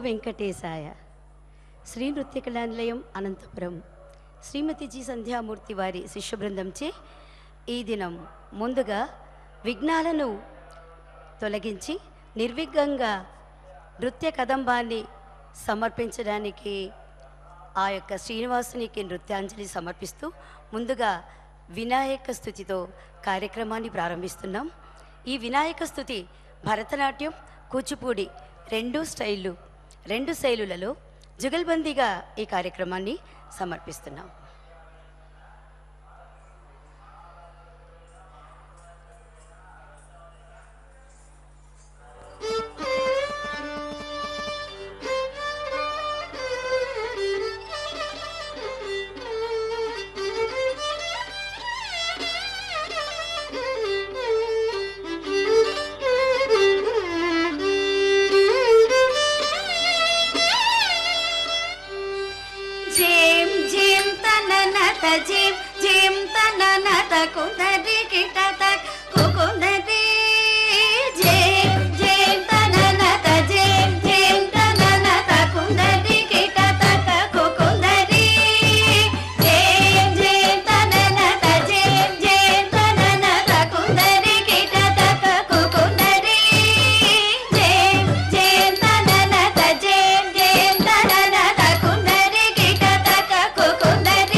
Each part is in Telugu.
వెంకటేశాయ. శ్రీ నృత్య కళానిలయం అనంతపురం శ్రీమతి జి సంధ్యామూర్తి వారి శిష్య బృందంచే ఈ దినం ముందుగా విఘ్నాలను తొలగించి నిర్విఘ్నంగా నృత్య కదంబాన్ని సమర్పించడానికి ఆ యొక్క శ్రీనివాసునికి నృత్యాంజలి సమర్పిస్తూ ముందుగా వినాయక స్తుతితో కార్యక్రమాన్ని ప్రారంభిస్తున్నాం. ఈ వినాయక స్తుతి భరతనాట్యం, కూచిపూడి రెండు శైలులలో జుగల్బందీగా ఈ కార్యక్రమాన్ని సమర్పిస్తున్నాం. Jim, Jim, tanana, takundari, kita tak, kukundari. Jim, Jim, tanana, Jim, Jim, tanana, takundari, kita tak, kukundari. Jim, Jim, tanana, Jim, Jim, tanana, takundari, kita tak, kukundari. Jim, Jim, tanana, Jim, Jim, tanana, takundari, kita tak, kukundari.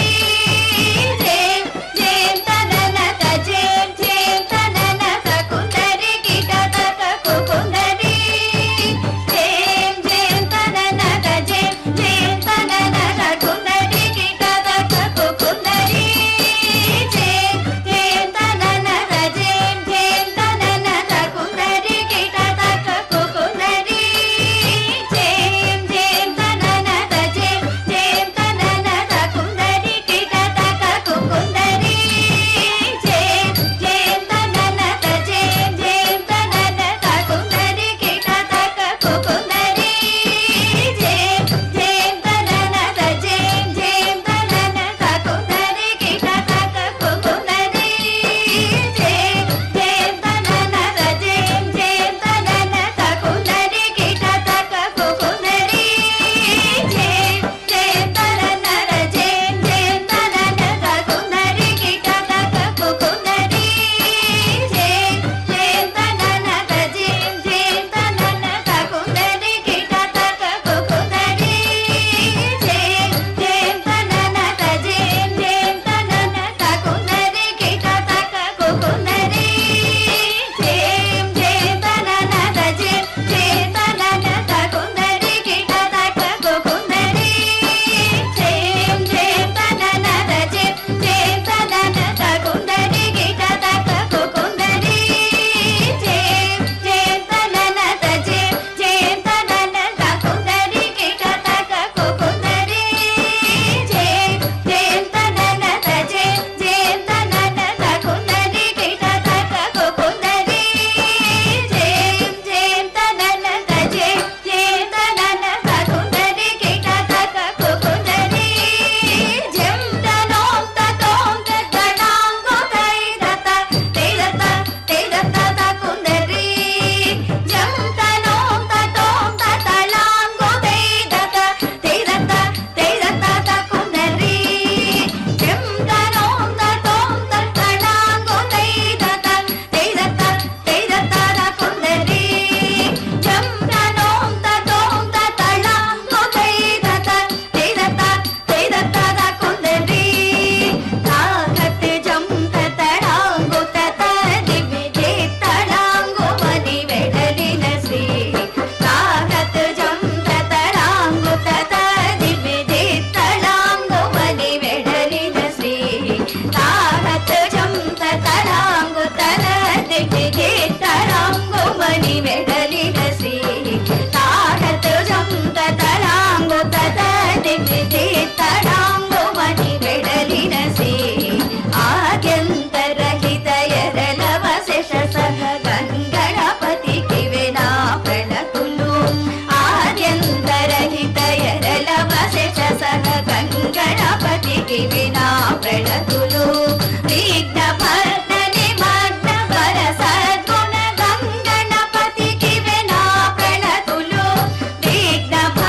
Vigna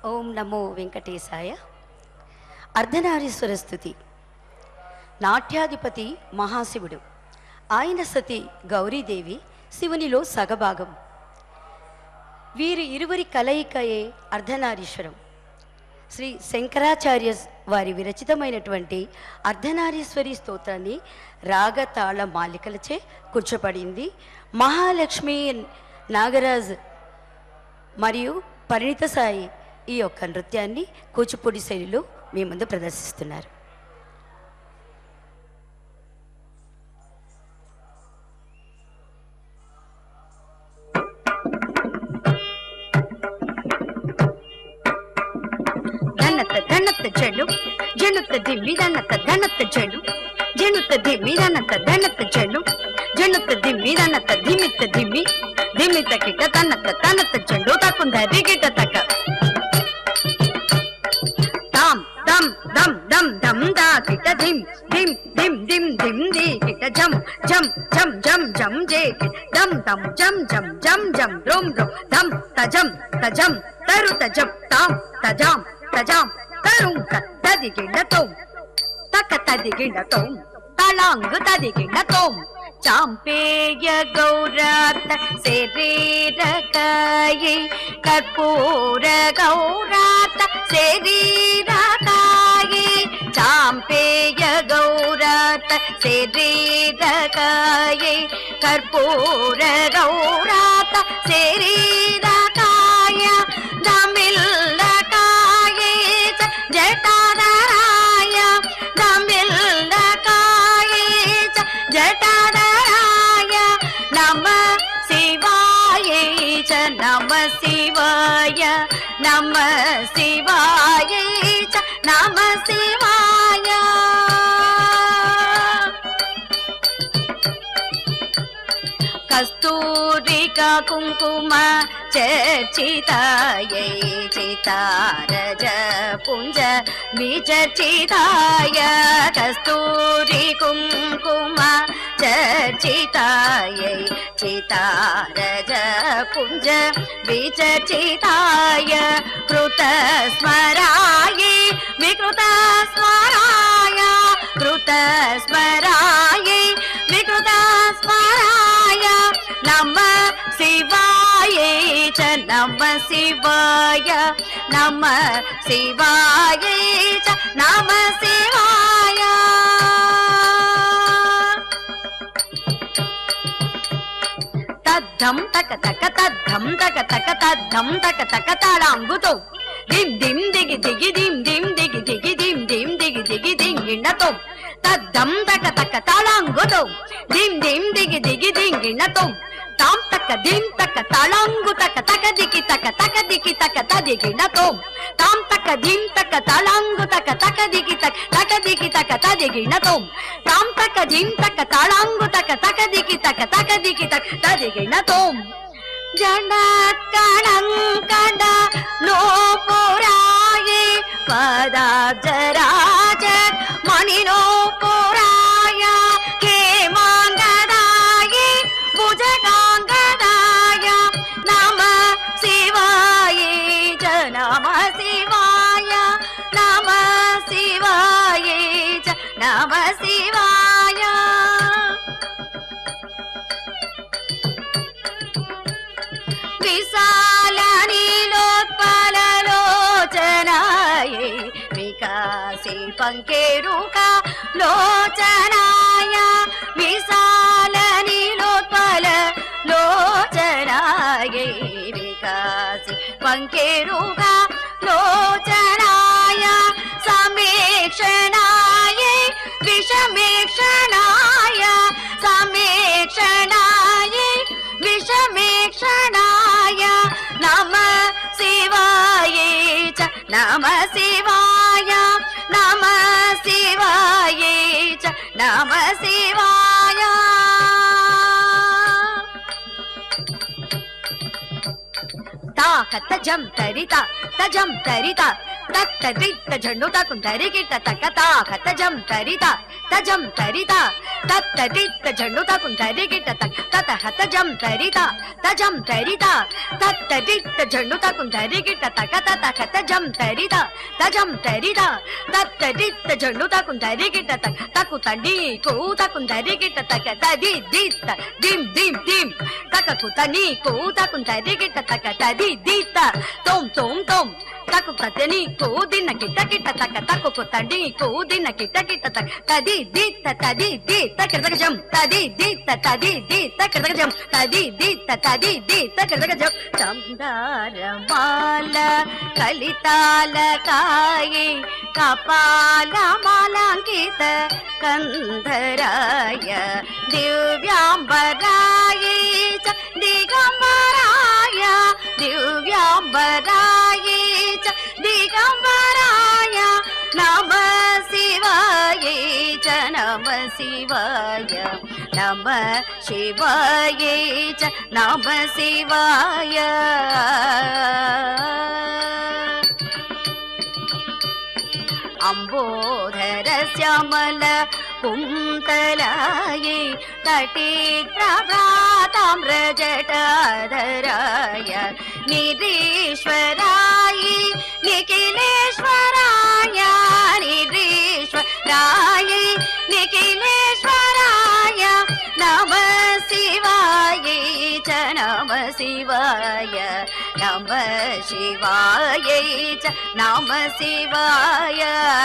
ఓం నమో వెంకటేశాయ. అర్ధనారీశ్వర స్తుతి. నాట్యాధిపతి మహాశివుడు, ఆయన సతి గౌరీదేవి శివునిలో సగభాగం. వీరి ఇరువురి కలయికయే అర్ధనారీశ్వరం. శ్రీ శంకరాచార్య వారి విరచితమైనటువంటి అర్ధనారీశ్వరి స్తోత్రాన్ని రాగతాళ మాలికలచే కూర్చోబడింది. మహాలక్ష్మి నాగరాజ్ మరియు పరిణిత సాయి ఈ యొక్క నృత్యాన్ని కూచిపూడి శైలిలో మీ ముందు ప్రదర్శిస్తున్నారు. ధనత చెడు జనుత దిమ్మి ధనత చెడు జనుత దిమ్మి ధనత చెడు జనుత దిమ్మి ధనత ధిమ్మి ధిమిత కిట తనత చెడు తకుందరి గిట తక తాం దమ్ దమ్ దమ్ దమ్ దా కిట ధిమ్ ధిమ్ ధిమ్ ధిమ్ ధిమ్ ది కిట జమ్ జమ్ జమ్ జమ్ జమ్ జే దమ్ దమ్ జమ్ జమ్ జమ్ జమ్ రోమ్ రో దమ్ తజం తజం తరు తజం తాం తజాం తజాం తరుంక తదిగిణతోం తక తదిగిణతోం తలాంగు తదిగిణతోం చాంపేయ గౌరాత శరీరకాయి కర్పూర గౌరాత శరీరకాయి చాంపేయ గౌరాత శరీరకాయి కర్పూర గౌరాత శరీరకాయ దమిల్లకాయ జటాధరాయ దమిల్లకాయ జటాధరాయ నమ శివాయ చ నమ శివాయ నమ శివాయ చ నమ శివాయ కస్తూరికా కుంకుమ చర్చితాయై చితారజ పుంజ విచర్చితాయ కస్తూరి కుంకుమ చర్చితాయై చితారజ పుంజ విచర్చితాయ కృత స్మరాయ వికృత స్మరాయ కృత స్మరాయ వికృత స్మరాయ నమ శివాయ చ నమ శివాయ నమ శివాయ చ నమ శివాయ తద్ధం తక తక తద్ధం తక తక తద్ధం తక తక తాళాంగుతో దిం దిం దిగి దిగి దిం దిం దిగి దిగి దిం దిం దిగి దిగి దింగిణతో తద్ధం తక తక తాళాంగుతో దిం దిం దిగి దిగి దింగిణతో తాం తక దిం తక తాళాంగు తక తక దికి తక తదిగిణతో తాం తక దిం తక తాళాంగు తక దికి తక తదిగిణతో తాం తక దిం తక తాళాంగు తక దికి తదిగిణతో జనకణంకణ నోపురాయే పదాజరాజ మణినో పురాయ హేమాంగదాయే భుజగాంగదాయ నమ శివాయ చ నమ శివాయ నమ శివాయ చ నమ శివాయ విశాల నీలోత్పలలోచనాయ వికాసి పంకేరుక లోచనాయ విశాల నీలోత్పల లోచనాయ వికాసి పంకేరుక లోచనాయ సమీక్షణాయ విషమీక్షణాయ సమీక్షణాయ విషమీక్షణాయ నమ శివాయ చ నమ శివాయ నమ శివాయ చ నమ శివాయ తాక తజం తరిత తత్తరిత జండు తకుందరి గిట్ట తక తాక తజం తరిత तजम तरिता तत्तदित झंडुता कुंतरिगिट तक ततः तजम तरिता तत्तदित झंडुता कुंतरिगिट तक ततः तजम तरिता तत्तदित झंडुता कुंतरिगिट तक तकु तंडी कोता कुंतरिगिट तक तदि दित दिम दिम दिम तक कुतनी कोता कुंतरिगिट तक तदि दित तोम तोम तोम तकु ततनी को दिन किट किट तक तकु कुतनी को दिन किट किट तक तदि दित तक जम तदि दित तक जम तदि दित तक जम चंदार माल कलिताल काये कपाल मालांकित कंधराय दिव्यांबराय दिगंबराय दिव्यांबराय दिगंबराय नमः शिवाय च नमः शिवाय नमः शिवाय च नमः शिवाय अंबोधर श्यामल कुंतलाये तटे प्रभाताम्रजटाधराय निरीश्वराय निखिलेश्वराय निरीश्वराय निखिलेश्वराय नमः शिवाय च नमः शिवाय नमः शिवाय च नमः शिवाय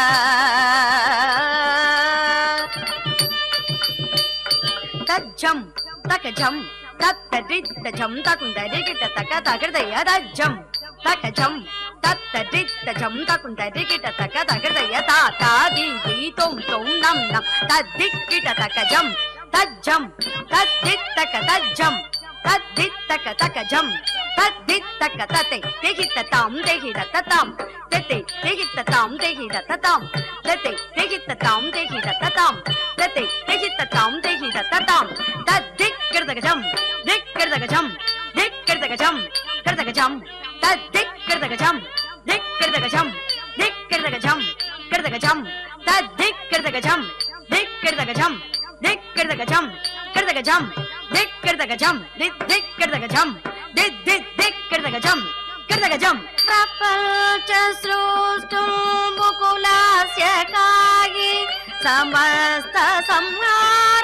तज्जम तक जम तत्तदित जम तकुंदरिगिट तक तगृदय तज्जम तक जम तत्तदित जम तकुंदरिगिट तक तगृदय ता दी दी तुम नम नम तद्दिगिट तक जम तज्जम तद्दित तक तज्जम तद्दित तक जम तद्दित तक तते देहित ताम देहित तताम तते देहित ताम देहित तताम तते देहित ताम देहित तताम तते देहित ताम देहित तताम तद्दिक कृतगजम दिक कृतगजम दिक कृतगजम कृतगजम तद्दिक कृतगजम दिक कृतगजम दिक कृतगजम कृतगजम तद्दिक कृतगजम दिक कृतगजम दिक कृतगजम कृतगजम दिक कृतगजम दिक कृतगजम दिक दिक दिक कृतगजम कृतगजम प्रपंच सृष्टुं मुकुलस्य काये समस्त संहार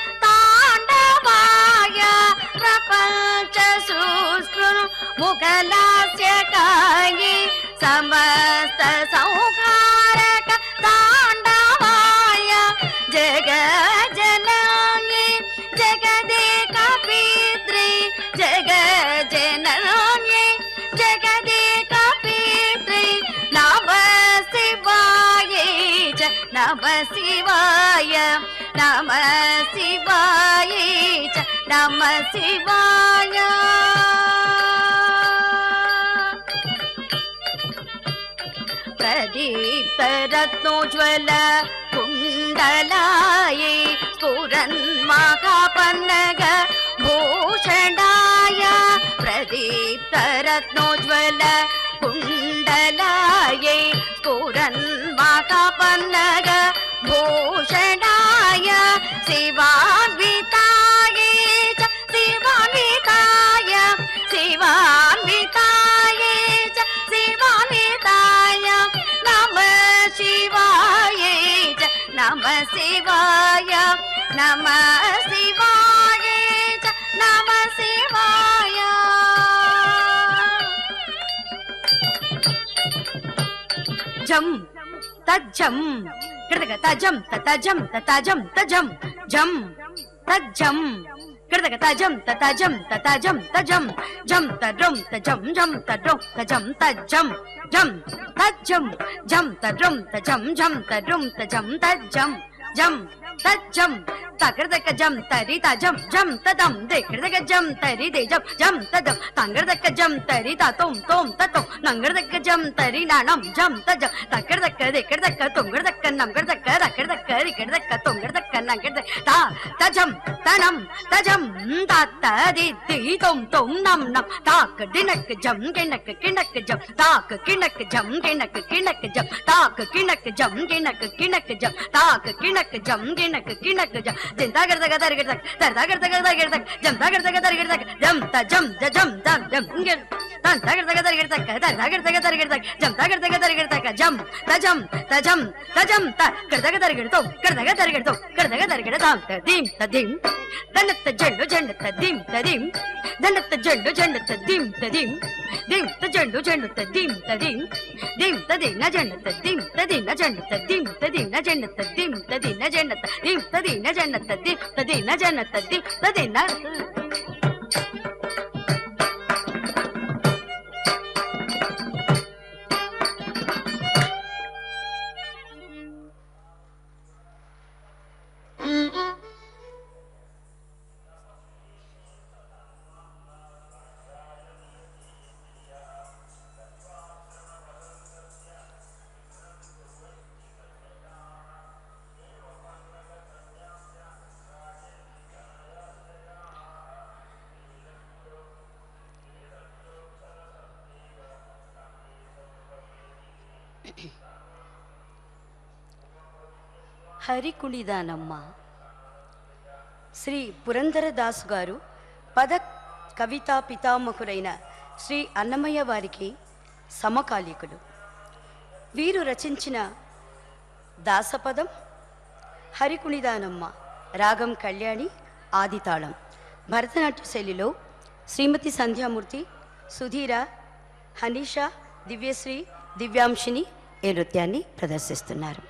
तांडवाय प्रपंच सृष्टुं मुकुलस्य काये समस्त संहारक तांडवाय जगज्जननी जगदेकपित्री जगज्जननी जगदेकपित्री नमः शिवाय च नमः शिवाय नमः शिवाय च नमः शिवाय प्रदीप्त रत्नोज्वल कुंडलाये स्फुरन्महापन्नग भूषणाय प्रदीप्त रत्नोज्वल कुंडलाये स्फुरन्महापन्नग भूषणाय शिवान्विताय च शिवान्विताय शिवान्विताय च शिवान्विताय नमः शिवाय च नमः शिवाय नमः शिवाय च नमः शिवाय जम तज्जम कृतग तजम तजम तजम तजम जम तज्जम कृतग तजम तजम तजम तजम जम तद्रम तजम जम तद्रम तजम तजम जम तज्जम जम तद्रम तजम जम तद्रम तजम तजम जम तज्जम तकृतक जम तरी तजम जम तदम दे कृतक जम तरी दे जम जम तदम तंगृतक जम तरी ततोम तोम ततो नंगृतक जम तरी नानम जम तजम तकृतक दे कृतक तुंगृतक नंगृतक रकृतक रिकृतक तुंगृतक नंगृतक ता तजम तनम तजम तात दी दी तुम तुम नम नम ताक दिनक जम किनक किनक जम ताक किनक जम किनक किनक जम ताक किनक जम किनक किनक जम ताक किनक கிணக்கு ஜம் கிணக்கு கிணக்கு ஜம் ஜிந்தா கர்தக தர்கர்தக தர்தா கர்தக தர்கர்தக ஜம் தர்கர்தக தர்கர்தக ஜம் த ஜம் ஜ ஜம் தம் ஜம் இங்க தான் தர்கர்தக தர்கர்தக தர்தா கர்தக தர்கர்தக ஜம் தர்கர்தக தர்கர்தக ஜம் தஜம் தஜம் தஜம் த கர்தக தர்கர்தோ கர்தக தர்கர்தோ கர்தக தர்கர்தாம் ததீம் ததீம் தன்னத்த ஜெண்டு ஜெண்டு ததீம் ததீம் தன்னத்த ஜெண்டு ஜெண்டு ததீம் ததீம் தீம் தஜெண்டு ஜெண்டு ததீம் ததீம் தீம் ததீம் நஜெண்டு ததீம் ததீம் நஜெண்டு ததீம் ததீம் நஜெண்டு ததீம் ததீம் நஜெண்டு ததீம் ததீம் நஜெண்டு ததீம் ததீம் நஜெண்டு ததீம் ததீம் ந హరికుణిదానమ్మ. శ్రీ పురంధరదాసు గారు పద కవితా పితామహురైన శ్రీ అన్నమయ్య వారికి సమకాలీకులు. వీరు రచించిన దాసపదం హరికుణిదానమ్మ, రాగం కళ్యాణి, ఆదితాళం. భరతనాట్య శైలిలో శ్రీమతి సంధ్యామూర్తి, సుధీర, హనీషా, దివ్యశ్రీ, దివ్యాంశిని ఈ నృత్యాన్ని ప్రదర్శిస్తున్నారు.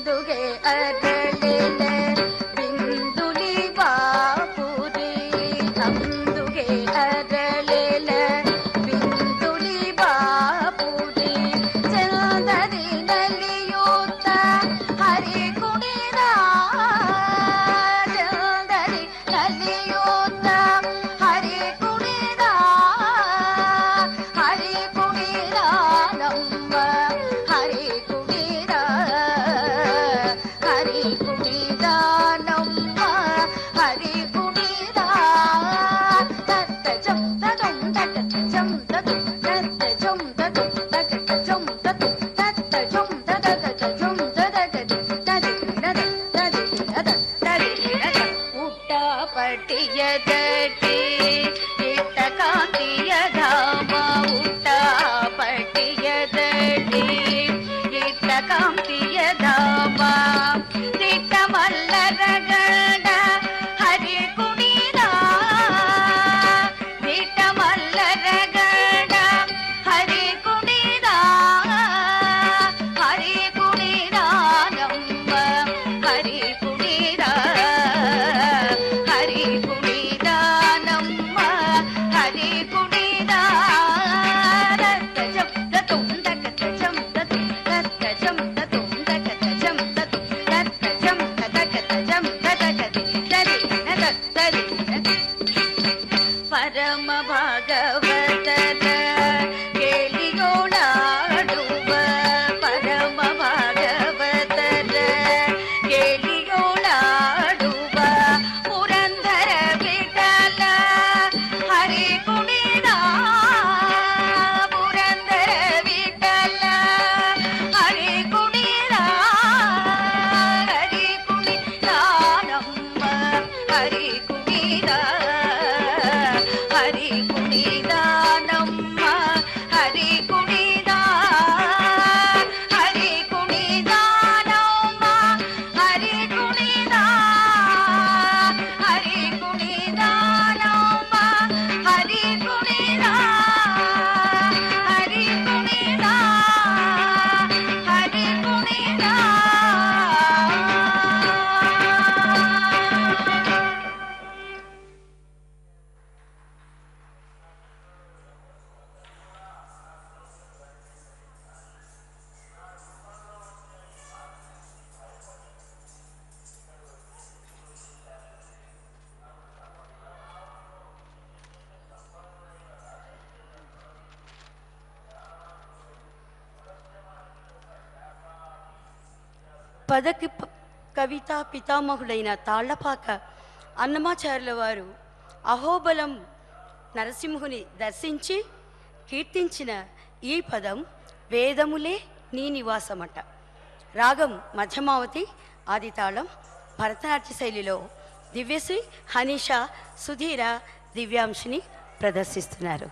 ತಂದುಗೆ ಅರಳಿಲೆ ಬಿಂದುಲಿ ಬಾಪುರಿ ತಂದುಗೆ ಅರಳಿಲೆ ಬಿಂದುಲಿ ಬಾಪುರಿ ಚಂದದಿ ನಲಿಯೂತ ಹರಿ ಕುಣಿದ ಚಂದದಿ ನಲಿಯೂತ ಹರಿ ಕುಣಿದ ನಮ್ಮ ಹರಿ ಕುಣಿದ ಹರಿ ಕುಣಿದ ನಮ್ಮ ಹರಿ ಕುಣಿದ ತತ್ತ ಜಂ ತದಂ ತಕ್ಕ ಜಂ ತದು ತತ್ತ ಜಂ ತದು ತಕ್ಕ ಜಂ ತದು ತತ್ತ ಜಂ ತದಕ ಜಂ ತದಕ ತದಿ ನದ ತದಿ ನದ ತದಿ ನದ ಊಟ ಪಟ್ಟಿಯ ದಟ್ಟಿ ಇಟ್ಟ ಕಾಂತಿಯ ಧಾಮ ಊಟ ಪಟ್ಟಿಯ ದಟ್ಟಿ ಇಟ್ಟ ಕಾಂತಿಯ ಧಾಮ ದಿಟ್ಟ ಮಲ್ಲರ ಗಂಡ ಹರಿ ಕುಣಿದ ದಿಟ್ಟ ಮಲ್ಲರ ಗಂಡ ಹರಿ ಕುಣಿದ ನಮ್ಮ ಹರಿ ಕುಣಿದ ಹರಿ ಕುಣಿದ ನಮ್ಮ ಹರಿ ಕುಣಿದ ರತ್ತ ಜಬ್ದ ತುಂದಕ ಜಂ ತದು ರತ್ತ ಜಂ ತುಂದಕ ಜಂ ತದು ರತ್ತ ಜಂ ತದಕ ಜಂ ತದಕ ತರಿ ನದ ತರಿ ಪರಮ ಭಾಗವತರ ಕೇಳಿಯೋಳಾಡುವ ಪರಮ ಭಾಗವತರ ಕೇಳಿಯೋಳಾಡುವ ಪುರಂದರ ವಿಠಲ ಹರಿ ಕುಣಿದ ಪುರಂದರ ವಿಠಲ ಹರಿ ಕುಣಿದ ನಮ್ಮ ಹರಿ ಕುಣಿದ ಹರಿ ಕುಣಿದ ನಮ್ಮ ಹರಿ ಕುಣಿದ ಹರಿ ಕುಣಿದ ನಮ್ಮ ಹರಿ ಕುಣಿದ ಹರಿ ಕುಣಿದ ನಮ್ಮ ಹರಿ ಕುಣಿದ ಹರಿ ಕುಣಿದ ಹರಿ ಕುಣಿದ పదకి కవితా పితామహుడైన తాళ్లపాక అన్నమాచార్యుల వారు అహోబలం నరసింహుని దర్శించి కీర్తించిన ఈ పదం వేదములే నీ నివాసమట. రాగం మధ్యమావతి, ఆదితాళం భరతనాట్య శైలిలో దివ్యశ్రీ హనీషా సుధీర దివ్యాంశిని ప్రదర్శిస్తున్నారు.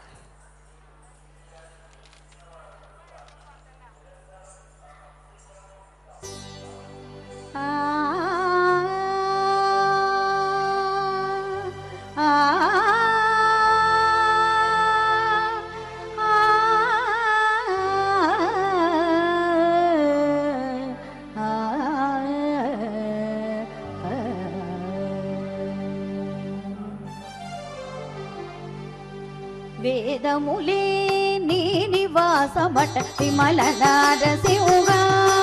వేదములే నీ నివాసమట విమల నారసింహ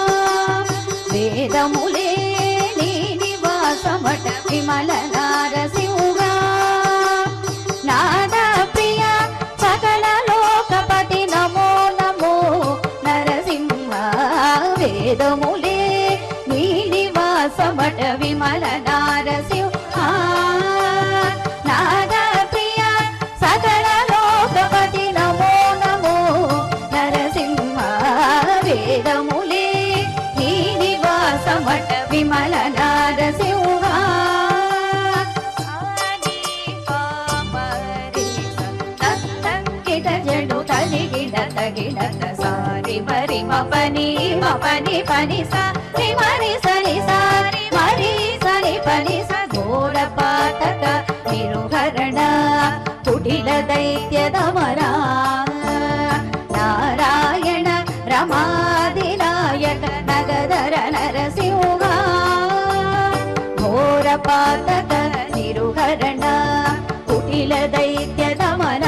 వేదములే నీ నివాసమట విమల నారసింహ నాద ప్రియ సకల లోకపతి నమో నమో నరసింహ వేదములే నీ నివాసమట విమల నారసింహ నాద ప్రియ సకల లోకపతి నమో నమో నరసింహ వేదములే నీ నివాసమట విమల నారసింహ జడు తలిగిడ తగిడత సారి మరి మపని మపని పని సారి మరి సరి సారి మరి సరి పని ఘోర పాతక నిరుహరణ కుటిల దైత్యదమరా నారాయణ రమాదినాయక నగధర నరసింహ पातक निरुहरण कुटिल दैत्य दमन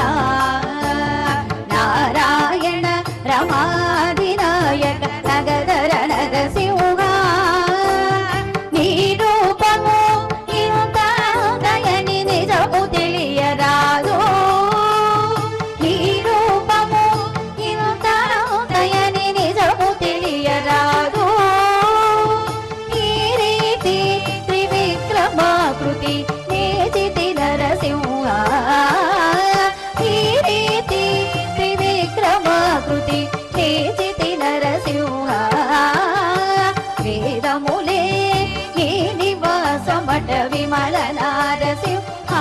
नारायण रमादिनायक नगधर नरसिंह निरूपमु इंत दयनि निजमु ತಿಳಿಯರಾದು निरूपमु इंत दयनि निजमु ತಿಳಿಯರಾದು ಈ ರೀತಿ ತ್ರಿವಿಕ್ರಮಾಕೃತಿ ನೇಚಿತಿ ನರಸಿಂಹ ಈ ರೀತಿ ತ್ರಿವಿಕ್ರಮಾಕೃತಿ ನೇಚಿತಿ ನರಸಿಂಹ ವೇದಮೂಲೆ ಈ ನಿವಾಸ ಮಠ ವಿಮಲ ನಾರಸಿಂಹ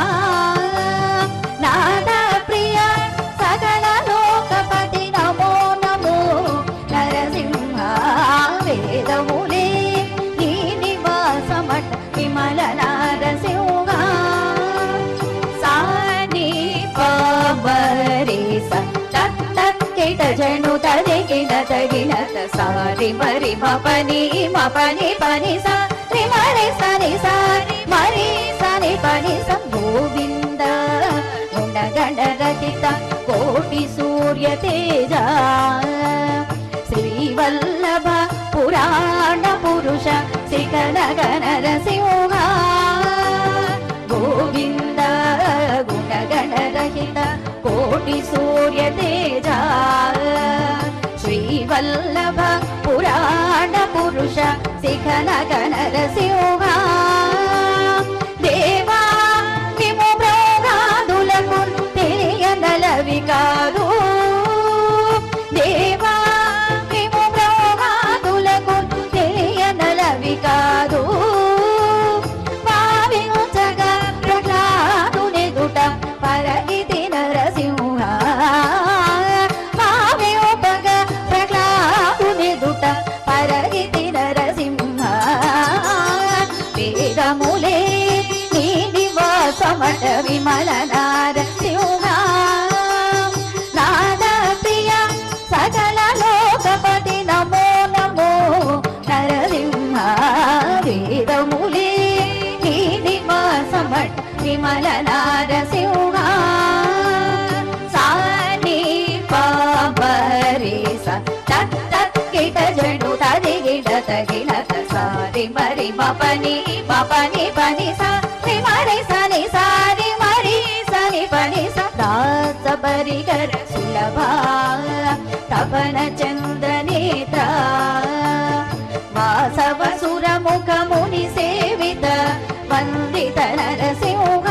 ನಾದ ಪ್ರಿಯ ಸಕಲ ಲೋಕಪತಿ ನಮೋ ನಮೋ ನರಸಿಂಹ ವೇದಮೂಲೆ ಈ ನಿವಾಸ ಮಠ ವಿಮಲ ನಾರಸಿಂಹ ಸಾನಿ ಪಬರಿಸ ಕಿಟ ಜನು ತದಿಗಿನ ತಗಿನತ ಸಾರಿ ಮರಿ ಮಪನಿ ಮಪನಿ ಪನಿ ಸಾ ರಿ ಮರಿ ಸರಿ ಸಾರಿ ಮರಿ ಸರಿ ಪನಿ ಸ ಗೋವಿಂದ ಗುಣಗಣ ರಚಿತ ಕೋಟಿ ಸೂರ್ಯ ತೇಜ ಶ್ರೀವಲ್ಲಭ ಪುರಾಣ ಪುರುಷ ಶ್ರೀಕನಗನ ನರಸಿಂಹ ಗೋವಿಂದ ಗುಣಗಣ ರಹಿತ ಕೋಟಿ ಸೂರ್ಯ ತೇಜ ಶ್ರೀವಲ್ಲಭ ಪುರಾಣ ಪುರುಷ ಶಿಖನಗನ ನರಸಿಂಹ ದೇವಾ ನಿಮು ಬ್ರಹ್ಮಾದುలకు తెలియనలవి కాదు దేవా నిము బ్రహ్మాదులకు తెలియనలవి కాదు భావించగా ప్రహ్లాదునెదుట పరగితి నరసింహ భావింపగా ప్రహ్లాదునెదుట పరగితి నరసింహ వేదములే నీ నివాసమట విమల నారసింహ నాద ప్రియ సకల లోకపతి నమో నమో నరసింహ వేదములే నీ నివాసమట విమల నారసింహ సాని పాబరిస తత్ తత్ కిట జను తదిగిడ తగినత సారి మరి మపని మపని పని సా రి మరి సని సారి మరి సని పని స దాస పరికర సులభ తపన చంద్ర నేత్ర వాసవ సుర ముఖ ముని సేవిత వందిత నరసింహ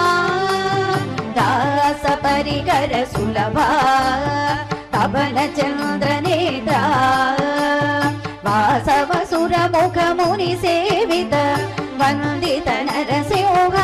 దాస పరికర సులభ తపన చంద్ర నేత్ర వాసవ సుర ముఖ ముని సేవిత వందిత నరసింహ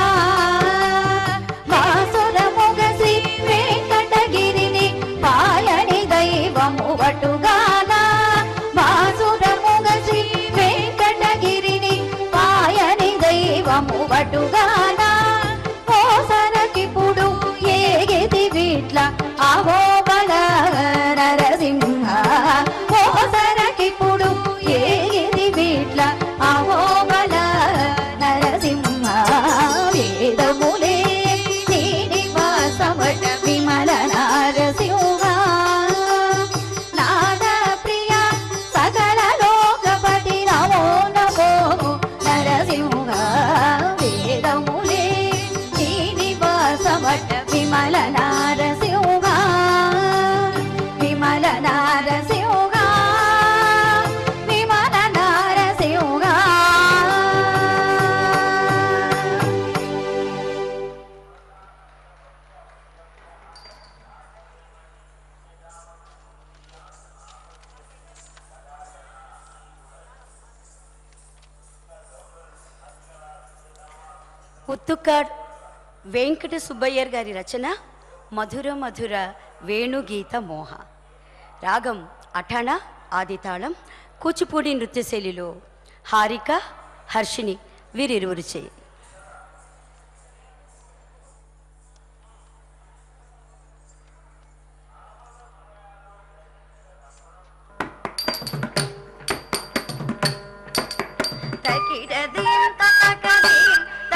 వాసుర ముఖ శ్రీ వెంకటగిరిని పాయని దైవము వటుగాన వాసుర ముఖ శ్రీ వెంకటగిరిని పాయని దైవము వటుగాన ఓసరకిప్పుడు ఏగితి విట్ల అహోబల నరసింహ ఓసరకిప్పుడు ఏగితి విట్ల అహోబల నరసింహ వేదములే నీ నివాసమట విమల నారసింహ నాద ప్రియ సకల లోకపతి నమో నమో నరసింహ వేదములే నీ నివాసమట విమల నారసింహ విమల నారసింహ విమల నారసింహ పుత్తుకాడ్ వెంకట సుబ్బయ్యర్ గారి రచన మధుర మధుర వేణుగీత మోహ. రాగం అఠాణ ఆదితాళం. కూచిపూడి నృత్యశైలిలో హారిక హర్షిని వీరిరువురు చేయి. తకిడ దీం తకదీం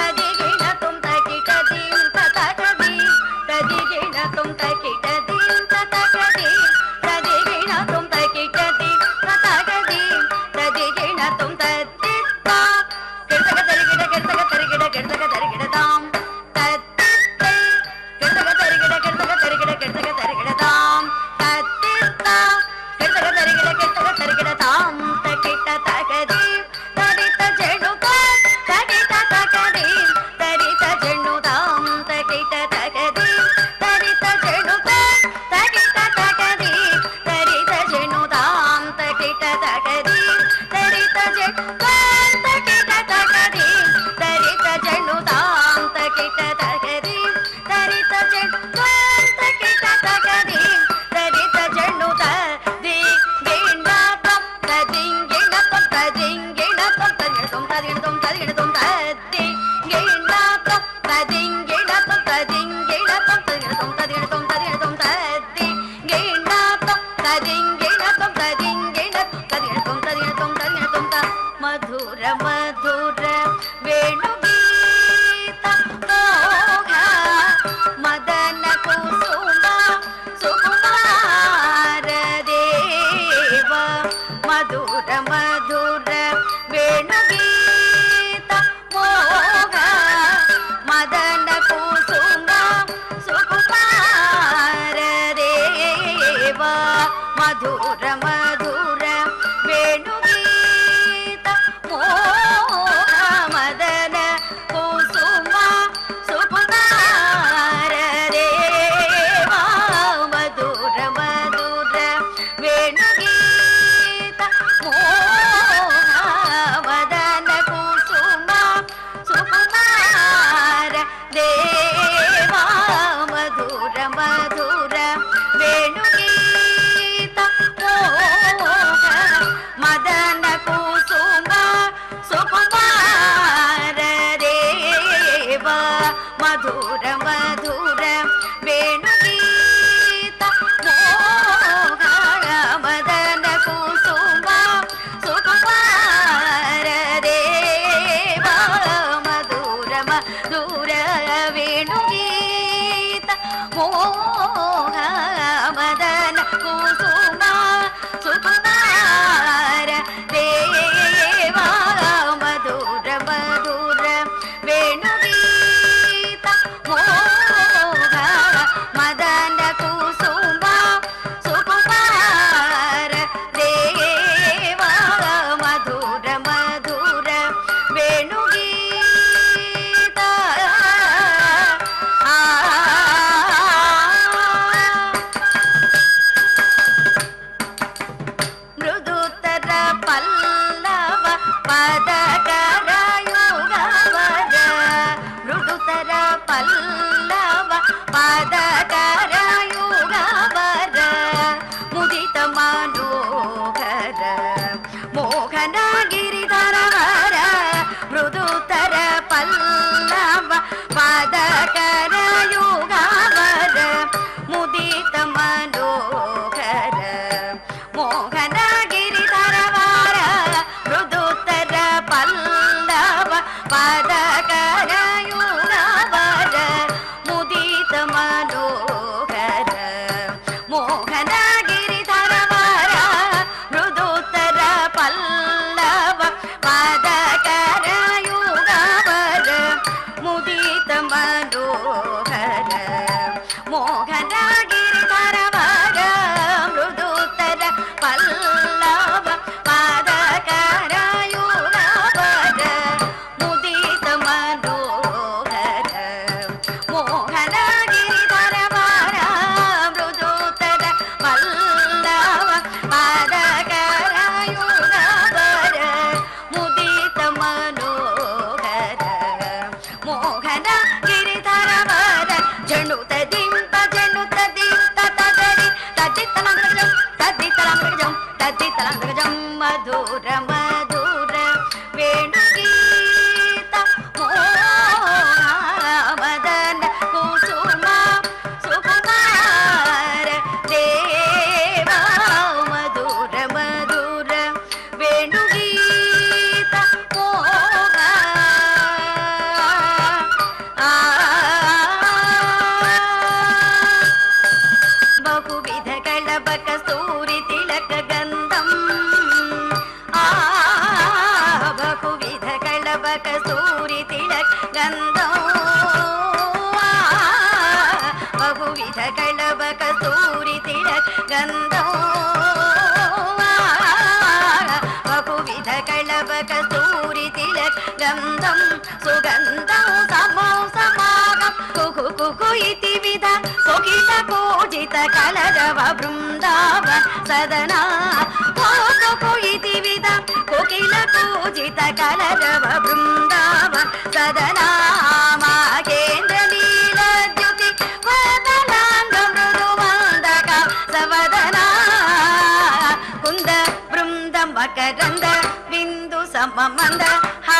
మధుర మధుర వేణుగీత మోహ మదన కుసుమ సుకుమార దేవ మధుర మధుర వేణుగీత మోహ మదన కుసుమ సుకుమార దేవ మధుర మధుర వేణుగీత మోహ మదన కుసుమ సుకుమార దేవ మధుర మధుర వేణుగీత మోహ మదన కుసుమ సుకుమార దేవ మధుర మధుర వేణుగీత మోహ మదన కుసుమ సుకుమార దేవ మధుర మధుర వేణుగీత మోహ మదన కుసుమ సుకుమార దేవ మధుర మధుర వేణుగీత మోహ మదన కుసుమ సుకుమార దేవ మధుర మధుర వేణుగీత మోహ మదన కుసుమ సుకుమార దేవ మధుర మధుర వేణుగీత మృదుతర పల్లవ పదకరయుగవర మృదుతర పల్లవ పదకరయుగవర ముదిత మనోహర మోహన గిరిధరవర మృదుతర పల్లవ పదకరయుగవర ముదిత మనోహర మోహన గిరిధరవర మృదుతర పల్లవ పదకరయుగవర ముదిత మనోహర మోహన గిరిధరవర మృదుతర పల్లవ పదకరయుగవర ముదిత మనోహర మోహన గిరిధరవర మృదుతర పల్లవ పదకరయుగవర ముదిత మనోహర మోహన గిరిధరవర మృదుతర పల్లవ పదకరయుగవర ముదిత మనోహర మోహన గిరిధరవర జనుత దింప తదరి తదితలంగజం తదితలంగజం తదితలంగజం మధుర మధుర వేణుగీత మోహ మదన కుసుమ సుకుమార దేవ మధుర మధుర వేణుగీత మోహ బహువిధ కళబక సూరి తిలక గంధం బహువిధ కళబక సూరి తిలక గంధం బహువిధ కళబక సూరి తిలక గంధం బహువిధ కళబక సూరి తిలక గంధం సుగంధం సమో సమాగం కుహు కుహు ఇతి విధ కోకిల పూజిత కలరవ బృందావ సదనా కుహు ఇతి విధ కోకిల పూజిత కలరవ బృందావ సదనా మాగేంద్ర నీల ద్యుతి వదనాంగ మృదుమందక సవదనా కుంద బృంద మకరంద బిందు సమమంద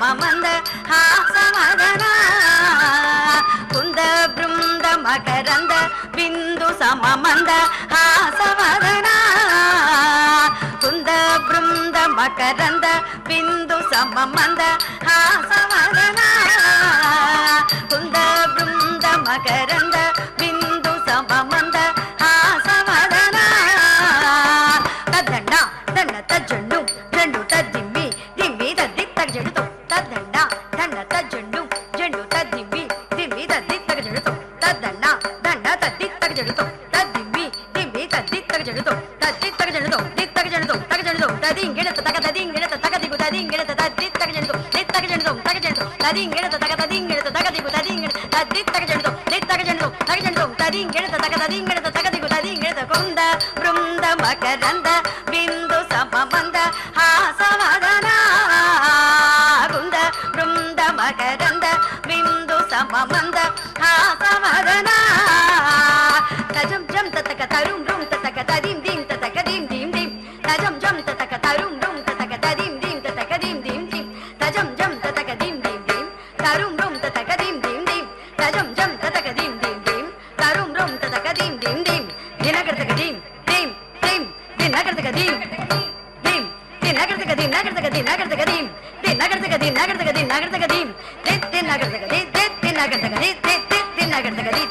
సమమంద హాసవదనా కుంద బృంద మకరంద బిందు సమమంద హాసవదనా కుంద బృంద మకరంద బిందు సమమంద హాసవదనా కుంద బృంద మకరంద బిందు సమమంద హాసవదనా తద్దండ దండ తజ్జండు జండు తద్దిమ్మి దిమ్మి తద్ది తగజడుతో తద్దండ దండ తజ్జండు జండు తద్దిమ్మి దిమ్మి తద్ది తగజడుతో తద్దండ దండ తద్ది తగజడుతో తద్దిమ్మి దిమ్మి తద్ది తగజడుతో తద్ది తగజడుతో తగజడుతో తగజడుతో తదింగిడత తగ తదింగిడత తగదిగు తదింగిడత తద్ది తగజడుతో తగజడుతో తగజడుతో తదింగిడత తగ తదింగిడత తగదిగు తదింగిడత తద్ది తగజడుతో తగజడుతో తగజడుతో తదింగిడత తగ తదింగిడత తగదిగు తదింగిడత కుంద బృంద మకరంద బిందు సమమంద హాసవదనా కుంద బృంద మకరంద బిందు సమమంద హాసవదనా తజం జం తతక తరుం రుం తతక తదిం దిం తతక దిం దిం దిం తజం జం తతక తరుం రుం తతక తదిం దిం తతక దిం దిం దిం తజం జం తతక దిం దిం దిం తరుం రుం తతక దిం దిం దిం తజం జం తతక దిం దిం దిం తరుం రుం తతక దిం దిం దిం దినగర్తక దిం దిం దిం దినగర్తక దిం దిం దినగర్తక దిం నగర్తక దిం నగర్తక దిం దినగర్తక దిం నగర్తక దిం నగర్తక దిం దినగర్తక దిం దినగర్తక దిం దినగర్తక దిం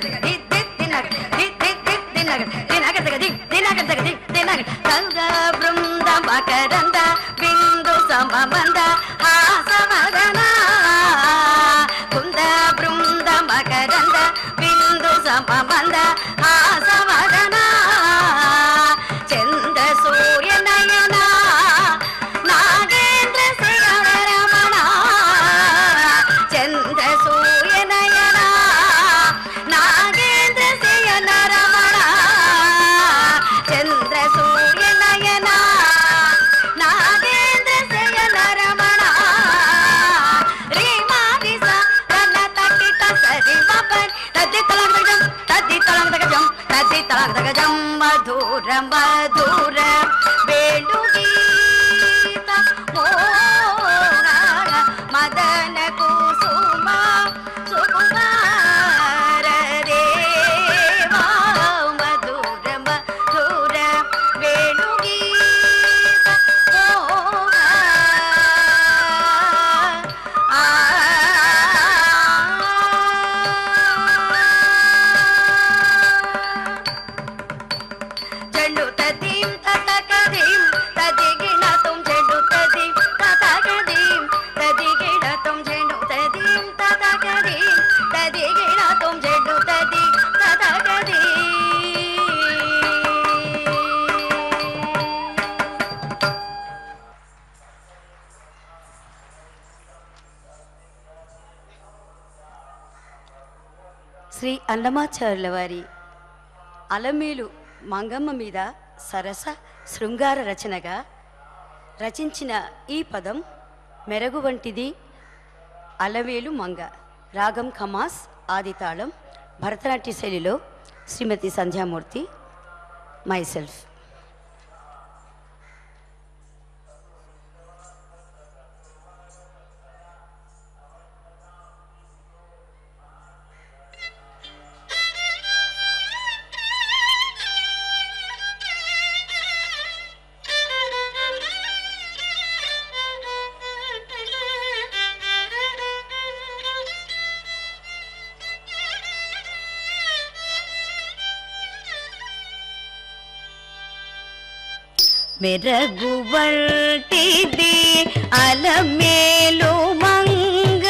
కుంద బృంద మకరంద బిందు సమమంద హాసవదనా కుంద బృంద మకరంద బిందు సమమంద హాసవదనా చంద్ర సూర్య నయన నాగేంద్ర శయన రమణ చంద్ర సూర్య నయన నాగేంద్ర శయన రమణ చంద్ర సూర్య నయన నాగేంద్ర శయన రమణ రీమాదిస తన తకిట సరి మపన్ తది తలంగజం తది తలంగజం తది తలంగజం మధుర మధుర వేణుగీత మోహన మదన కుసుమ సుకుమార దేవా మధుర మధుర వేణుగీత మోహన జండు తదిం తతకదిం తదిగిణతం జండు తదిం తతకదిం తదిగిణతం జండు తదిం తతకదిం తదిగిణతం జండు తదిం తతకదిం శ్రీ అన్నమాచార్యుల వారి అలమేలు మంగమ్మ మీద సరస శృంగార రచనగా రచించిన ఈ పదం మెరగు వంటిది అలమేలు మంగ. రాగం ఖమాస్, ఆదితాళం, భరతనాట్య శైలిలో శ్రీమతి సంధ్యామూర్తి, మైసెల్ఫ్. మెరగు వంటిది అలమేలు మంగ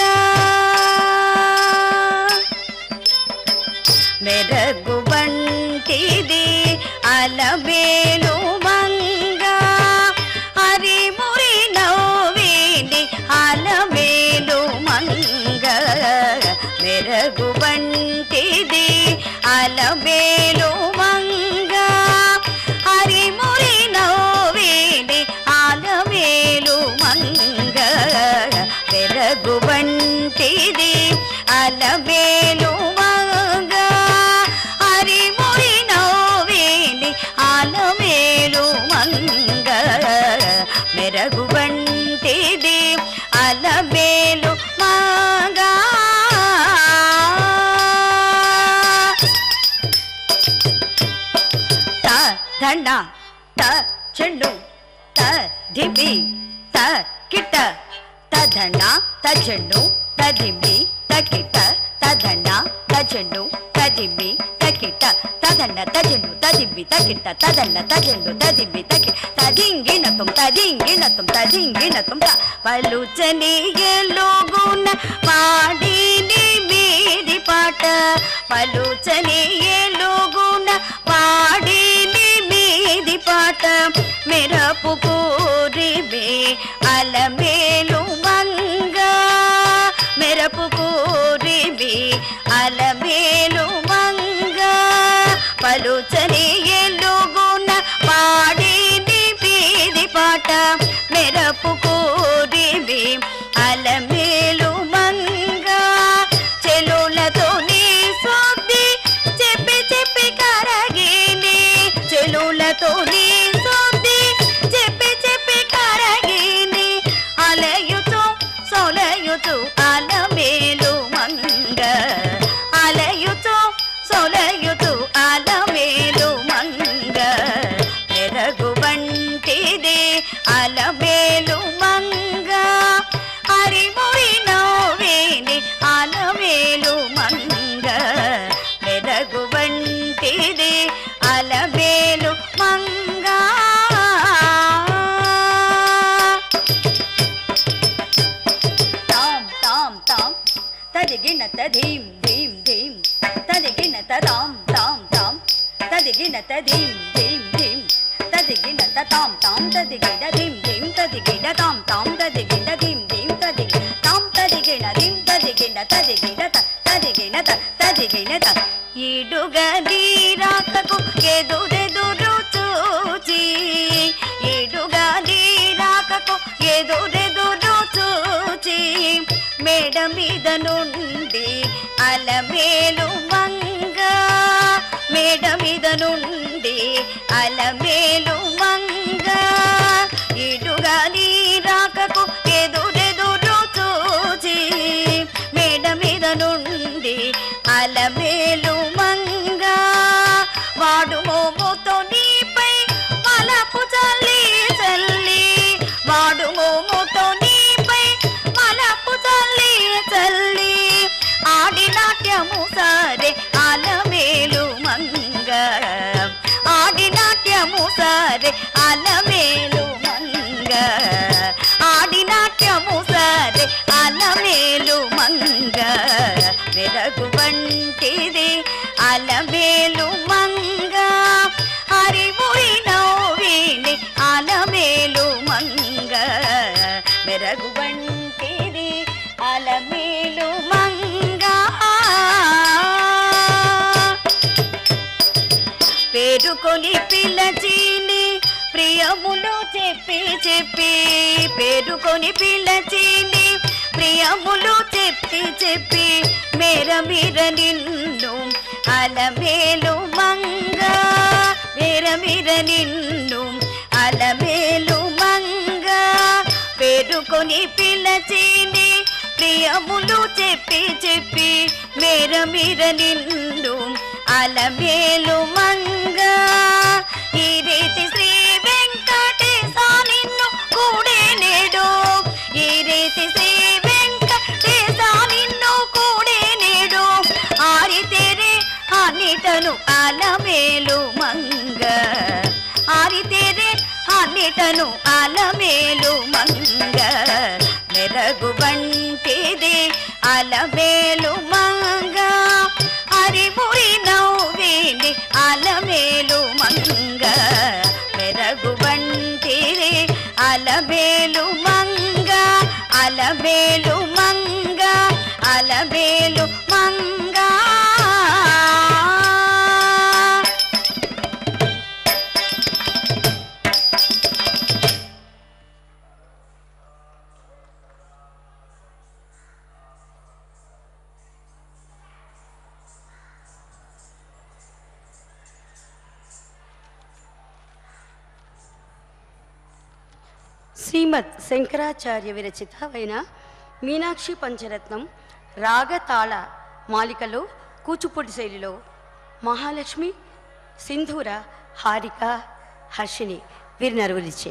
మెరగు వంటిది అలమేలు మంగ హరిమురి నవ్విని అలమేలు మంగ మెరగు వంటిది అలమేలు మంగ హరిమురి నవ్విని అలమేలు మంగ మెరగు వంటిది అలమేలు మంగ హరిమురి నవ్విని అలమేలు మంగ మెరగు వంటిది అలమే ధన త చెండు త ధిమి త కిట తధన తజండు తధిమి తకిట తధన తజండు తధిమి తకిట తధన తజండు తధిమి తకిట తధన తజండు తధిమి తకి తదింగినతం తదింగినతం తదింగినతం పలుచని ఎలుగున పాడిని మీది పాట పలుచని ఎలుగున పాడిని మీది పాట మెరపు కూరివే అలమేలు మంగ మెరపు కూరివే అలమేలు మంగ పలుచని ఎలుగున పాడిని మీది పాట మెరపు కూరివే అలమేలు మంగ చెలులతో నీ సొద్ది చెప్పి చెప్పి కరగిని చెలులతో నీ సొద్ది చెప్పి చెప్పి కరగిని అలయుచు సొలయుచు అలమేలు మంగ అలయుచు సొలయుచు అలమేలు మంగ మెరగు వంటిది అలమేలు మంగ అరిమొయినవేని అలమేలు మంగ మెరగు వంటిది అలమేలు మంగ తాం తాం తాం తదిగిన తధీం ధీం ధీం తదిగిన తదాం తాం తాం తదిగిన తధీం ధీం ధీం తదిగిన తాం తాం తదిగిన ధీం ధీం తదిగిన తాం తాం తదిగిన ధీం ధీం తదిగిన తాం తదిగిన ధీం తదిగిన తదిగిన తదిగిన తదిగిన ఈడుగా నీరాకకు ఎదురెదురు చూచి ఈడుగా నీరాకకు ఎదురెదురు చూచి మేడ మీద నుండి అలమేలు మంగ మేడ మీద నుండి అలమేలు మంగ ఈడుగా నీరాకకు ఎదురెదురు చూచి మేడ మీద నుండి అలమేలు మంగ వాడు మోముతో నీపై మలపు చల్లి చల్లి వాడు మోముతో నీపై మలపు చల్లి చల్లి ఆడి నాట్యము సరే అలమేలు మంగ ఆడి నాట్యము సరే అలమేలు మంగ ఆడి నాట్యము సరే అలమేలు మంగ మెరగు వంటిది అలమేలు మంగ హరిముయినవేని అలమేలు మంగ మెరగు వంటిది అలమేలు మంగ పేరుకొని పిలచిని ప్రియములు చెప్పి చెప్పి పేరుకొని పిలచిని ప్రియములు చెప్పి చెప్పి మేర మీర నిన్ను అలమేలు మంగ మేర మీర నిన్ను అలమేలు మంగ పేరుకొని పిలచిని ప్రియములు చెప్పి చెప్పి మేర మీర నిన్ను అలమేలు మంగ ఈ రీతి శ్రీ వెంకటేశ నిన్ను కూడే నేడు ఈ రీతి శ్రీ వెంకటేశ నిన్ను కూడే నేడు ఆరి తెరే అన్నిటను అలమేలు మంగ ఆరి తెరే అన్నిటను అలమేలు మంగ మెరగు వంటిది అలమేలు మంగ హరిముయినవేని అలమేలు మంగ మెరగు వంటిది అలమేలు మంగ అలమేలు మంగ అలమేలు మంగ శ్రీమద్ శంకరాచార్య విరచితమైన మీనాక్షి పంచరత్నం రాగతాళ మాలికలో కూచిపూడి శైలిలో మహాలక్ష్మి సింధూర, హారిక, హర్షిని వీరి నలుగురిచే.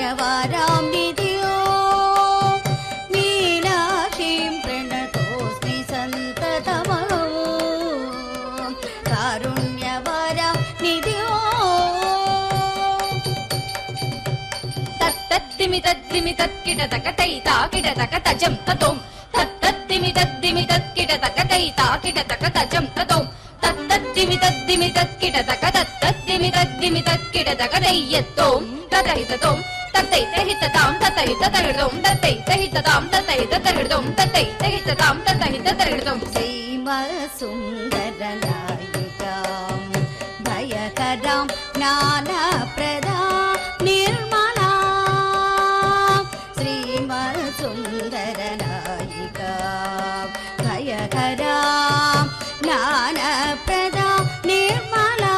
కారుణ్యవారాం నిధియో మీనాక్షీం ప్రణతోస్మి సంతతమో కారుణ్యవారాం నిధియో తత్తత్తిమి తద్దిమి తత్కిట తకటై తాకిట తకతజం తతోం తత్తత్తిమి తద్దిమి తత్కిట తకటై తాకిట తకతజం తతోం తత్తత్తిమి తద్దిమి తత్కిట తకతత్తత్తిమి తద్దిమి తత్కిట తకటయ్యత్తోం తతహితతోం తత్తైతహితతాం తతహితతరిడోం తత్తైతహితతాం తతహితతరిడోం తత్తైతహితతాం తతహితతరిడోం శ్రీమసుందరనాయికాం భయకరాం జ్ఞానప్రదాం నిర్మలా శ్రీమసుందరనాయికాం భయకరాం జ్ఞానప్రదాం నిర్మలా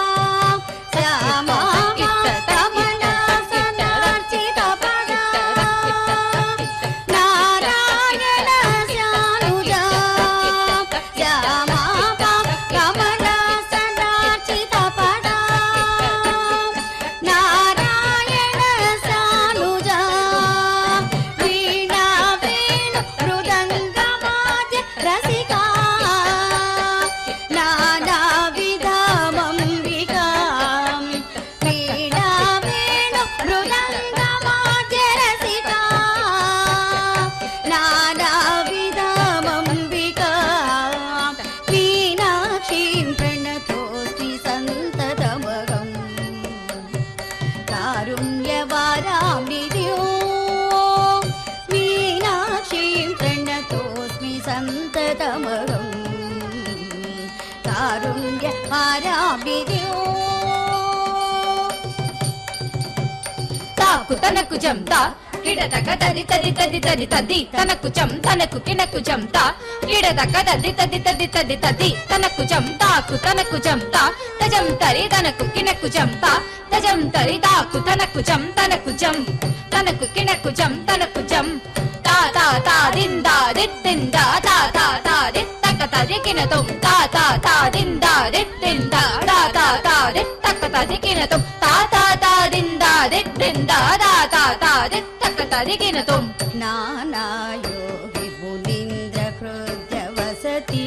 తనకు జంతా కిడతక తది తది తది తది తది తనకు జం తనకు కినకు జంతా కిడతక తది తది తది తది తది తనకు జంతాకు తనకు జంతా తజం తరి తనకు కినకు జంతా తజం తరి తాకు తనకు జం తనకు జం తనకు కినకు జం తనకు జం తా తా తా దిందా దిత్తిందా తా తా తా దిత్తక తది కినతం తా తా తా దిందా దిత్తిందా తా తా తా దిత్తక తది కినతం తా తా తా దిందా దిత్తిందా తా తా తా దిత్తక తది కినతం నానాయోగి మునీంద్ర హృదయ వసతి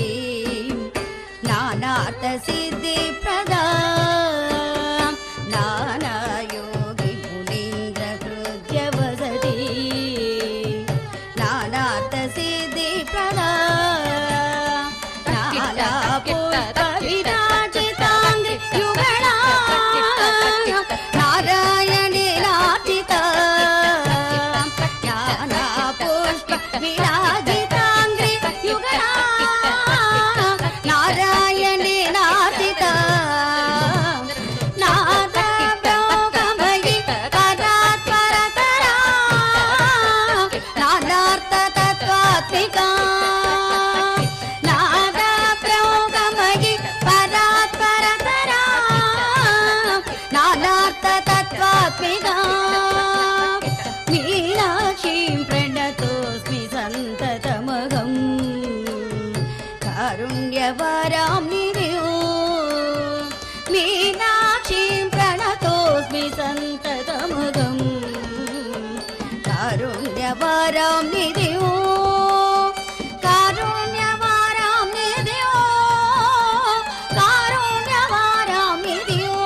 నానార్థ సిద్ధి ప్రదా నానాయోగి మునీంద్ర హృదయ వసతి నానార్థ సిద్ధి ప్రదా నాలా పుష్ప విరాజితాంగి యుగళా నారాయణి నాటిత నానా పుష్ప విరాజితాంగి యుగళా నారాయణి నాటిత నాద బ్రహ్మమయి పరాత్పరతరా నానార్థ తత్వాత్మికా నాద బ్రహ్మమయి పరాత్పరతరా నానార్థ తత్వాత్మికా మీనాక్షీం ప్రణతోస్మి సంతతమహం కారుణ్యవరాం నిధియో మీనాక్షీం ప్రణతోస్మి సంతతమహం కారుణ్యవరాం నిధియో కారుణ్యవరాం నిధియో కారుణ్యవరాం నిధియో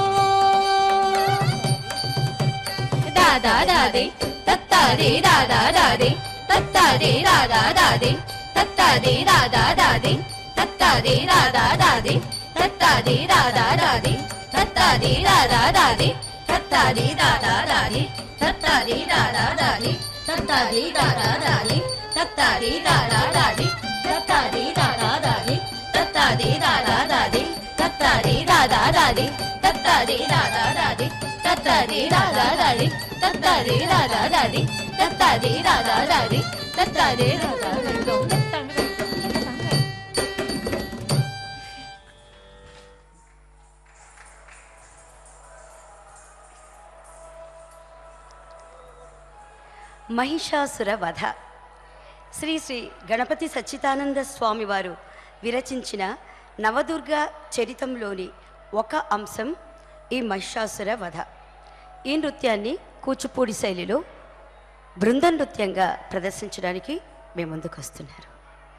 దాదా దాది తత్తాది దాదా దాది తత్తాది దాదా దాది తత్తాది దాదా దాది తత్తాది దాదా దాది తత్తాది దాదా దాది తత్తాది దాదా దాది తత్తాది దాదా దాది తత్తాది దాదా దాది తత్తాది దాదా దాది తత్తాది దాదా దాది తత్తాది దాదా దాది తత్తాది దాదా దాది తత్తాది దాదా దాది తత్తాది దాదా దాది తత్తాది దాదా దాది తత్తాది దాదా దాది తత్తాది దాదా దాది తత్తాది దాదా దాది మహిషాసుర వధ. శ్రీ శ్రీ గణపతి సచ్చిదానంద స్వామి వారు విరచించిన నవదుర్గ చరితంలోని ఒక అంశం ఈ మహిషాసుర వధ. ఈ నృత్యాన్ని కూచిపూడి శైలిలో బృంద నృత్యంగా ప్రదర్శించడానికి మేము ముందుకు వస్తున్నారు.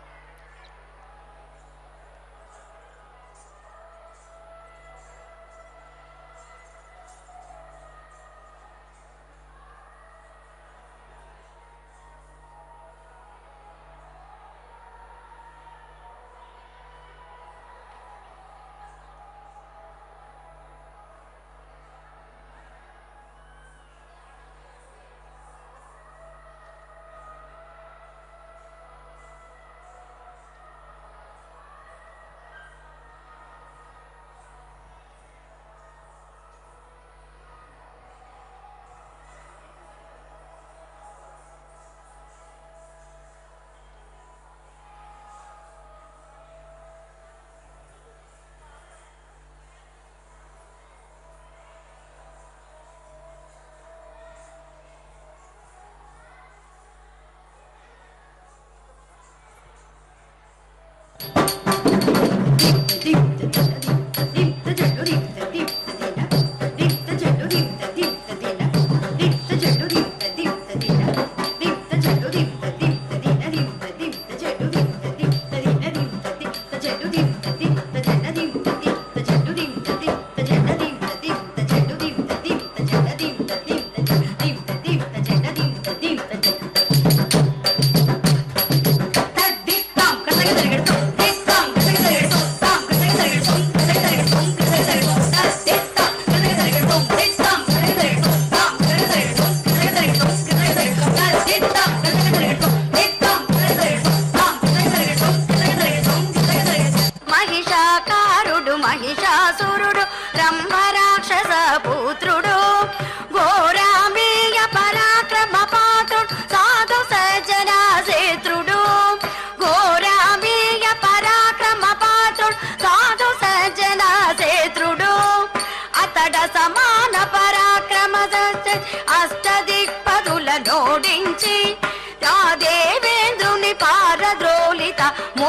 దేవేంద్రుని పారద్రోలిత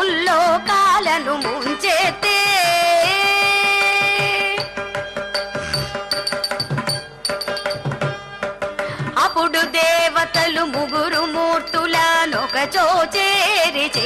ముల్లోకాలను ముంచెత్తే అప్పుడు దేవతలు ముగ్గురు మూర్తులనొకచో చేరిచి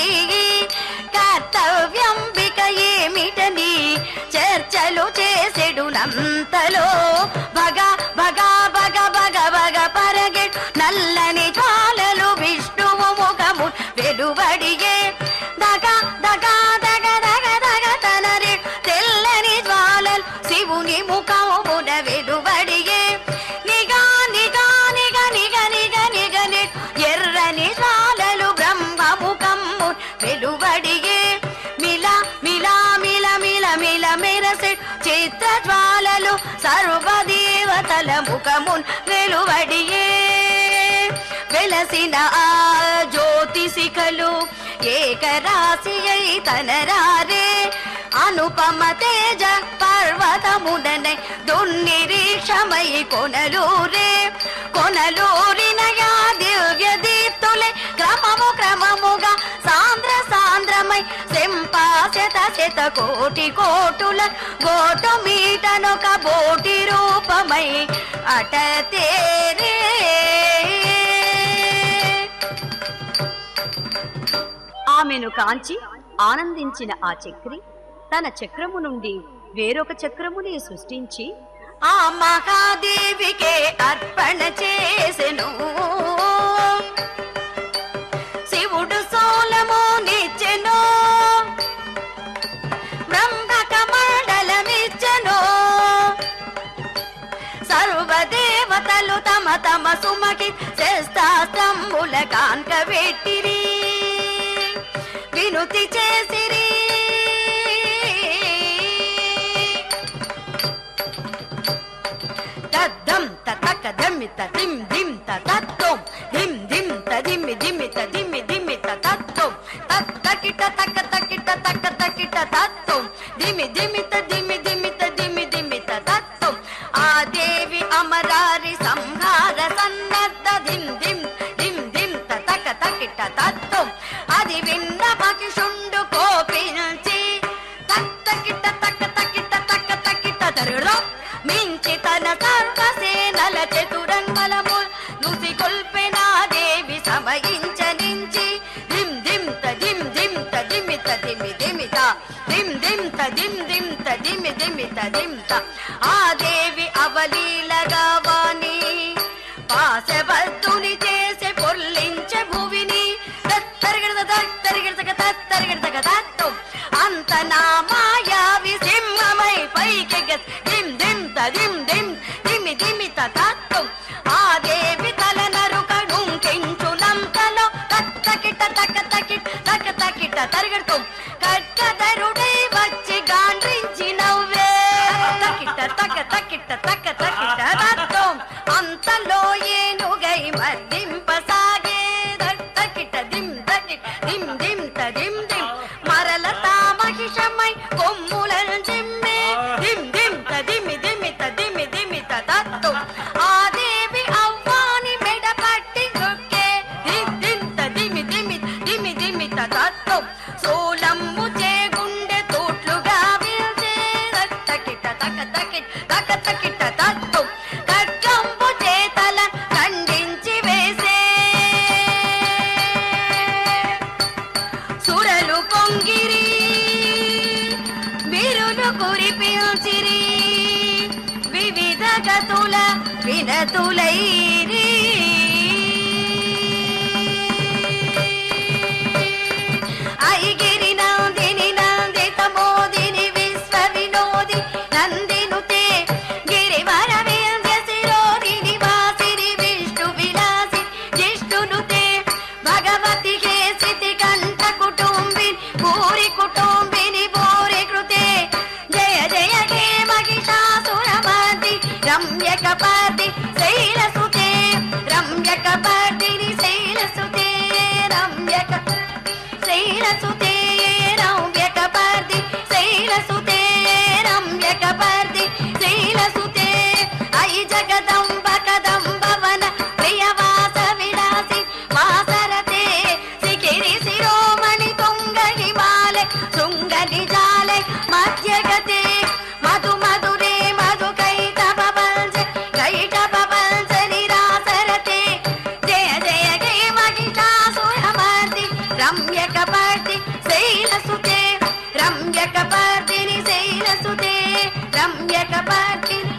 కర్తవ్యంబిక ఏమిటని చర్చలు చేసెడునంతలో భగ భగ భగ భగ భగ పరగెడు నల్లని జ్వాలలు విష్ణువు ముఖము వెలువడిగే దగ దగ దగ దగ దగ తనరే తెల్లని జ్వాలలు శివుని ముఖమున వెలువడిగే నిగా నిగా నిగ నిగ నిగ నిగ ఎర్రని జ్వాలలు బ్రహ్మ ముఖము వెలువడిగే మిల మిల మిల మిల మిల మెరసె చిత్ర జ్వాలలు సర్వదేవతల ముఖమున్ వెలువడిగే వెలసిన ఆ జ్యోతి శిఖలు ఏకరాశి అయి తనరారే అనుపమ తేజ పర్వతముననై దున్నిరీక్షమై కొనలూరే కొనలూరినయా దివ్య దీప్తులే క్రమము క్రమముగా సాంద్ర సాంద్రమై శత శత కోటి కోటుల గోటు మీటనొక బోటి రూపమై అటతేరే ఆమెను కాంచి ఆనందించిన ఆ చక్రి తన చక్రము నుండి వేరొక చక్రముని సృష్టించి ఆ మహాదేవికే అర్పణ చేసెను శివుడు సోలము నిచ్చెను బ్రహ్మక మండలమిచ్చెను సర్వదేవతలు తమ తమ సుమకి శస్త్రాస్త్రముల కాంక పెట్టిరి వినుతి చేసిరి తద్దం తతక దమ్మిత దిమ్ దిమ్ తత్తం దిమ్ దిమ్ తదిమ్మి దిమ్మి తదిమ్మి దిమ్మి తత్తం తక్కిట తక్క తక్కిట తక్క తక్కిట తత్తం దిమ్మి దిమ్మి తదిమ్మి దిమ్మి తదిమ్మి దిమ్మి తత్తం ఆ దేవి అమరారి సంహార సన్నద్ధ దిమ్ దిమ్ దిమ్ దిమ్ తక తక్కిట తత్తం అది విన్న పకిషుండు కోపించి తక్కిట తక్క తక్కిట తక్క తక్కిట తరులో మించి తన సర్వసే దిం దిం తదిమి దిమి తదింత ఆ దేవి అవలీలగా వాణి పాశబద్ధుని చేసే పొర్లించే భువిని తత్తరిగిడతగ తత్తు అంత నా మాయావి సింహమై పైకి దిం దిం తదిం దిం దిమి దిమి తత్తు ఆ దేవి తల నరుక నుంకెంచులంతలో తత్తకిట తక తకిట తక తకిట తరిగడుతూ కట్టదరుడై వచ్చి గాండ్రించి నవ్వే తకిట తక తకిట తక తకిట తత్తు అంతలో ఏనుగై మర్దింపసాగే తకిట దిం తకిట దిం దిం తదిం దిం మరల తామహిషమై కొమ్ములను జిమ్మే దిం దిం తదిమి దిమి తదిమి దిమి తత్తు ఆ దేవి అవ్వాని మెడ పట్టి గొక్కే దిం దిం తదిమి దిమి దిమి దిమి తత్తు సోలమ్ము చే గుండె తోట్లుగా వీల్చే తకిట తక తకిట తక తకిట తత్తు ఖడ్గంబు చేతల ఖండించి వేసే సురలు పొంగిరి విరులు కురిపించిరి వివిధ గతుల వినతులైరి ఐగిరి నందిని నందిత మోదిని విశ్వ వినోది నందినుతే గిరివర వింధ్య శిరోదిని వాసిని విష్ణు విలాసి జిష్ణునుతే భగవతి హే స్థితి కంఠ కుటుంబిని భూరి కుటుంబిని భూరి కృతే జయ జయ హే మహిషాసురమర్ది రమ్యకపర్ది శైలసుతే రమ్యకపర్దిని శైలసుతే శైలసుతే రమ్యకపర్ది శైలసుతే రమ్యకపర్ది శైలసుతే ఐ జగదంబ కదంబవన ప్రియవాస విలాసి వాసరతే శిఖిరి శిరోమణి తుంగ హిమాలయ శృంగ నిజాలయ మధ్యగతే మధు మధురే మధు కైటభ నిరాసరతే జయ జయ హే మహిషాసురమర్ది రమ్యకపర్ది శైలసుతే రమ్యకపర్దిని శైలసుతే రమ్యకపర్దిని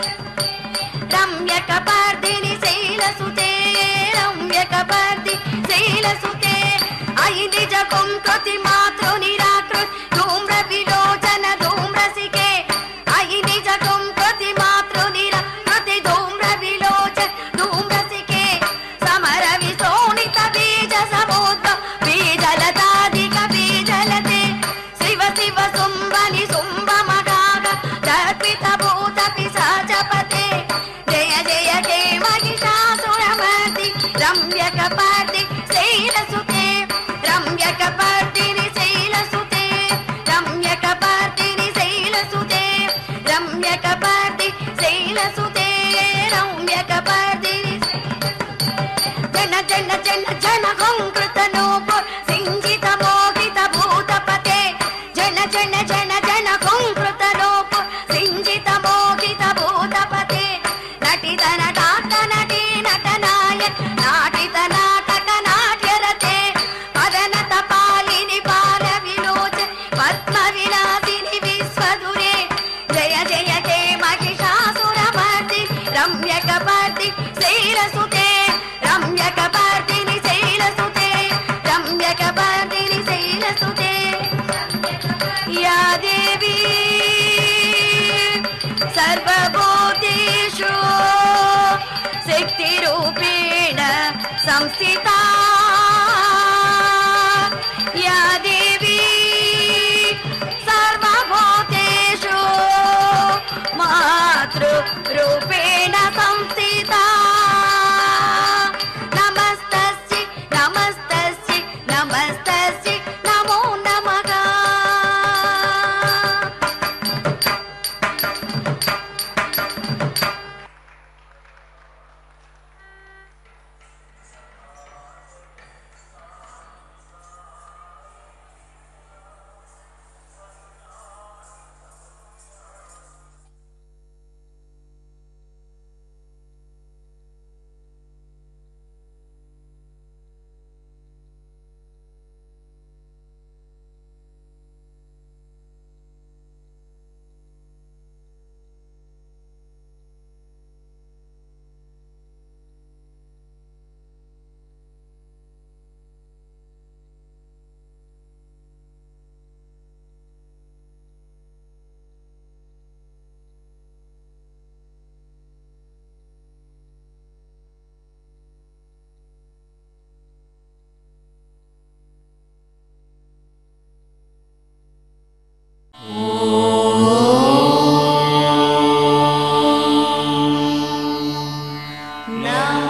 రమ్యకపర్దిని శైలసుతే రమ్యకపర్ది శైలసుతే ఐ నిజ కుంకృతి మాతృ నిరాకృతి ధూమ్ర విలోచన ధూమ్రసికే ఐ నిజ కుంకృతి మాతృ నిరాకృతి ధూమ్ర విలోచన ధూమ్రసికే సమర విశోణిత బీజ సముద్ర బీజలతాదిక బీజలతే శివ శివ శుంభని శుంభ మగాగ దర్పిత భూత పిశాచపతే జయ జయ హే మహిషాసురమర్ది రమ్యకపర్ది శైలసుతే రమ్యకపర్దిని శైలసుతే రమ్యకపర్దిని శైలసుతే రమ్యకపర్ది శైలసుతే రమ్యకపర్దిని జన జన జన జన హంకృత నూపు సింజిత మోహిత భూతపతే జన జన జన జన హంకృత నూపు సింజిత మోహిత భూతపతే నటిత నటాట నటి నటనాయ నాటిత నాటక నాట్యరతే పదనత పాలిని పాల విలోచ పద్మ విలాసిని విశ్వదురే జయ జయ హే మహిషాసురమర్ది రమ్యకపర్ది శైలసుతే రమ్యకపర్దిని శైలసుతే రమ్యకపర్దిని శైలసుతే యా దేవి సర్వభూతేషు శక్తిరూపేణ సంస్థితా యా దేవి సర్వభూతేషు మాతృరూపేణ సంస్థితా నమస్తస్య నమస్తస్య నమస్తస్య నమో నమః నా